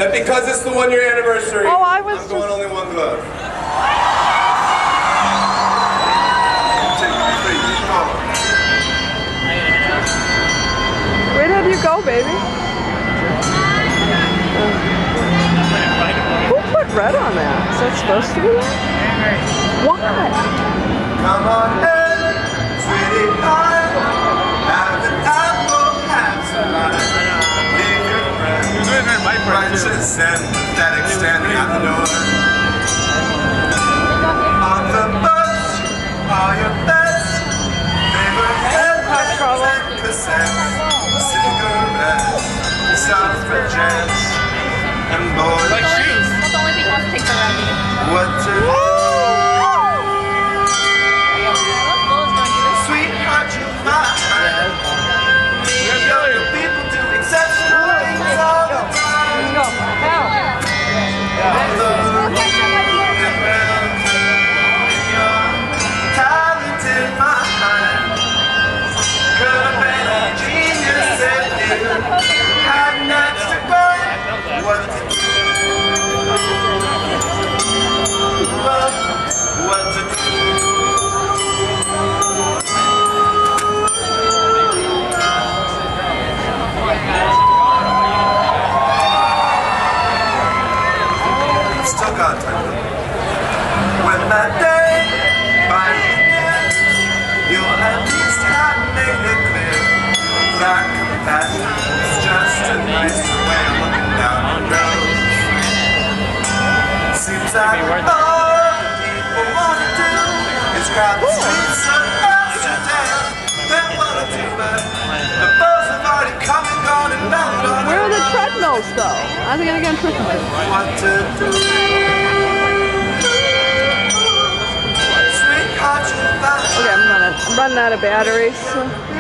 that because it's the 1 year anniversary, I'm going only one glove. Where did you go, baby? Who put red on that? Is that supposed to be there? What? Come on in, sweetie pie. Have an apple, have some pie. Leave your friends, righteous and pathetic, standing at the door. On the bus, all your best favorite headbands and cassettes, cigarettes, suffragettes, and boys. Like shoes. That's the only thing he wants to take around. What to do? Sweetheart, you mine. Me and other people do exceptional things all the time. Let's go. Although and round in your talented mind, could have been a genius if you had an extra brain. What to do? What to do? Still got time. When that day finally ends, you'll at least have made it clear that compassion is just a nicer way of looking down on girls. Seems like all people want to do is crowd the streets of Amsterdam. They want to do that. The buzz have already come and gone and melted on. Where are the treadmills, though? I think I'm gonna get tripping. What to do? Okay, I'm running out of batteries.